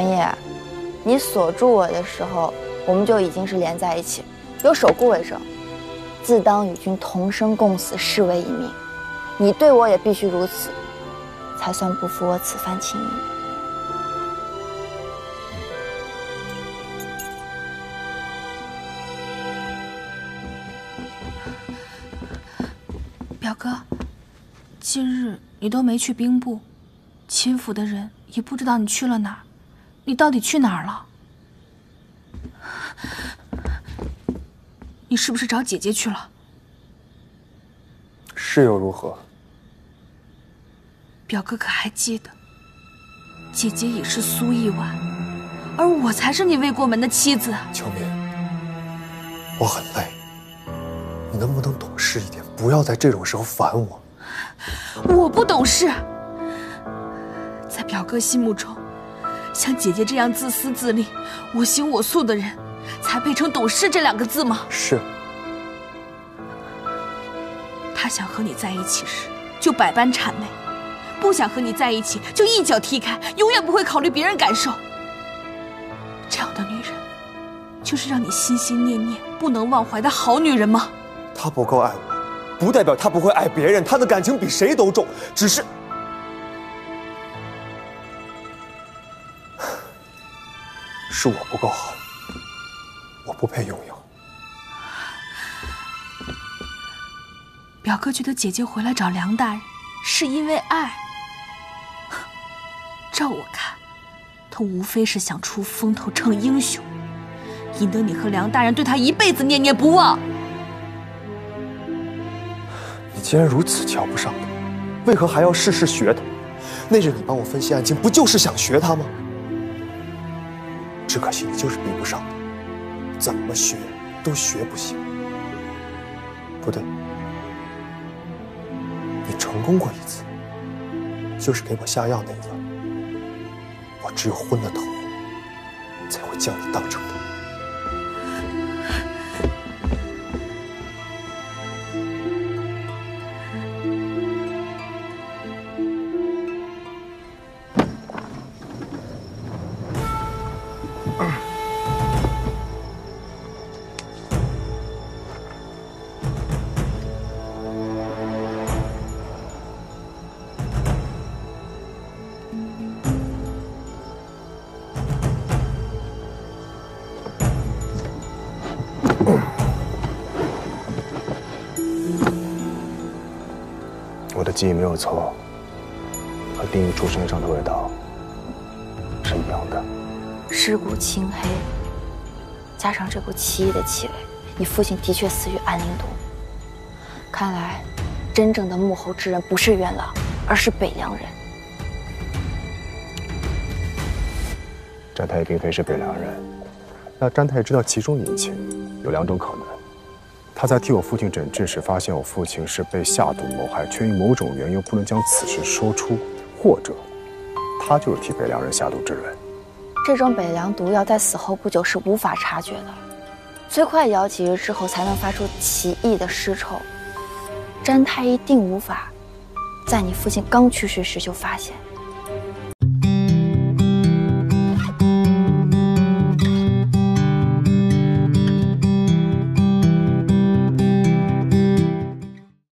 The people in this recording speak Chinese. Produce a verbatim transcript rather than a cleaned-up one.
传业，你锁住我的时候，我们就已经是连在一起，有守固为证，自当与君同生共死，视为一命。你对我也必须如此，才算不负我此番情谊。 表哥，近日你都没去兵部，秦府的人也不知道你去了哪儿，你到底去哪儿了？你是不是找姐姐去了？ 是又如何？ 表哥可还记得，姐姐已是苏一婉，而我才是你未过门的妻子。 秋敏，我很累，你能不能懂事一点，不要在这种时候烦我。 我不懂事，在表哥心目中，像姐姐这样自私自利、我行我素的人，才配成懂事这两个字吗？ 是。 他想和你在一起时，就百般谄媚；不想和你在一起，就一脚踢开，永远不会考虑别人感受。这样的女人，就是让你心心念念、不能忘怀的好女人吗？ 她不够爱我，不代表她不会爱别人。她的感情比谁都重，只是……是我不够好，我不配拥有。 表哥觉得姐姐回来找梁大人，是因为爱。照我看，他无非是想出风头逞英雄，引得你和梁大人对他一辈子念念不忘。 你既然如此瞧不上他，为何还要事事学他？那日你帮我分析案情，不就是想学他吗？只可惜你就是逼不上他，怎么学都学不行。不对，你成功过一次，就是给我下药那个。我只有昏了头，才会将你当成他。 我的记忆没有错，和丁玉竹身上的味道是一样的。 尸骨青黑，加上这股奇异的气味，你父亲的确死于安宁毒。看来，真正的幕后之人不是元朗，而是北凉人。 詹太也并非是北凉人，那詹太知道其中隐情，有两种可能。他在替我父亲诊治时，发现我父亲是被下毒谋害，却因某种缘由不能将此事说出，或者他就是替北凉人下毒之人。 这种北凉毒药在死后不久是无法察觉的，最快也要几日之后才能发出奇异的尸臭。詹太一定无法在你父亲刚去世时就发现。